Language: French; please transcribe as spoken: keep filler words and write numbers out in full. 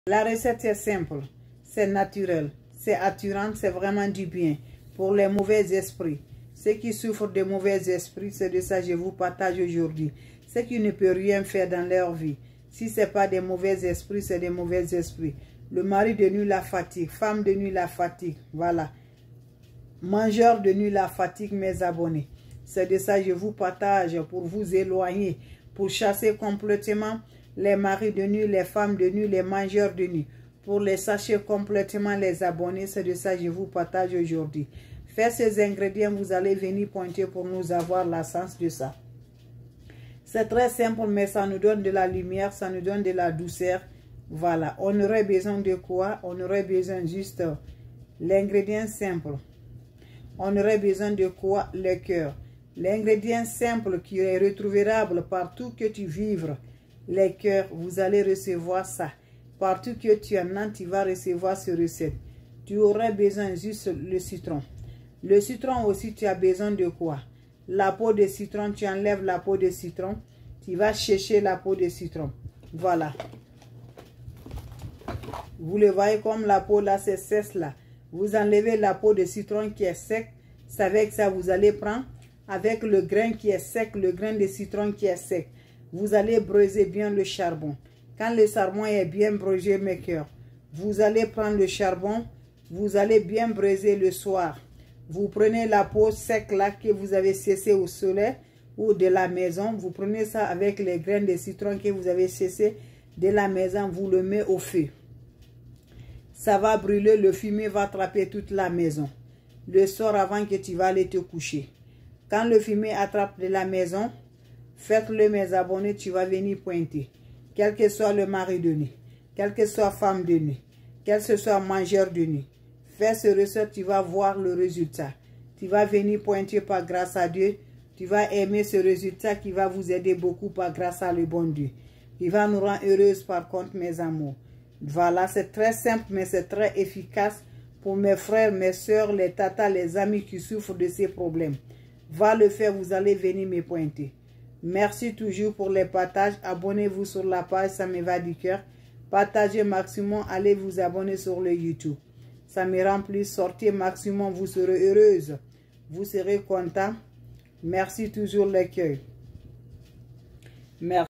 La recette est simple, c'est naturel, c'est attirant, c'est vraiment du bien pour les mauvais esprits. Ceux qui souffrent de mauvais esprits, c'est de ça que je vous partage aujourd'hui. Ceux qui ne peuvent rien faire dans leur vie. Si ce n'est pas des mauvais esprits, c'est des mauvais esprits. Le mari de nuit la fatigue, femme de nuit la fatigue, voilà. Mangeur de nuit la fatigue, mes abonnés. C'est de ça que je vous partage pour vous éloigner, pour chasser complètement les maris de nuit, les femmes de nuit, les mangeurs de nuit. Pour les sachez complètement les abonnés, c'est de ça que je vous partage aujourd'hui. Faites ces ingrédients, vous allez venir pointer pour nous avoir la sens de ça. C'est très simple, mais ça nous donne de la lumière, ça nous donne de la douceur. Voilà, on aurait besoin de quoi? On aurait besoin juste l'ingrédient simple. On aurait besoin de quoi? Le cœur. L'ingrédient simple qui est retrouvable partout que tu vivres. Les cœurs, vous allez recevoir ça. Partout que tu en as, tu vas recevoir ce recette. Tu aurais besoin juste le citron. Le citron aussi, tu as besoin de quoi? La peau de citron, tu enlèves la peau de citron. Tu vas chercher la peau de citron. Voilà. Vous le voyez comme la peau là, c'est sèche là. Vous enlevez la peau de citron qui est sec. C'est avec ça vous allez prendre. Avec le grain qui est sec, le grain de citron qui est sec. Vous allez braiser bien le charbon. Quand le charbon est bien braisé, mes cœurs, vous allez prendre le charbon, vous allez bien braiser le soir. Vous prenez la peau sec là que vous avez cessé au soleil ou de la maison. Vous prenez ça avec les grains de citron que vous avez cessé de la maison, vous le mettez au feu. Ça va brûler, le fumier va attraper toute la maison. Le soir avant que tu vas aller te coucher. Quand le fumier attrape de la maison, faites-le mes abonnés, tu vas venir pointer. Quel que soit le mari de nuit, quelle que soit femme de nuit, quel que soit mangeur de nuit. Fais ce recette, tu vas voir le résultat. Tu vas venir pointer par grâce à Dieu. Tu vas aimer ce résultat qui va vous aider beaucoup par grâce à le bon Dieu. Il va nous rendre heureuses par contre, mes amours. Voilà, c'est très simple, mais c'est très efficace pour mes frères, mes soeurs, les tatas, les amis qui souffrent de ces problèmes. Va le faire, vous allez venir me pointer. Merci toujours pour les partages. Abonnez-vous sur la page, ça me va du cœur. Partagez maximum, allez vous abonner sur le YouTube. Ça me remplit, sortez maximum, vous serez heureuse. Vous serez content. Merci toujours les cœurs. Merci.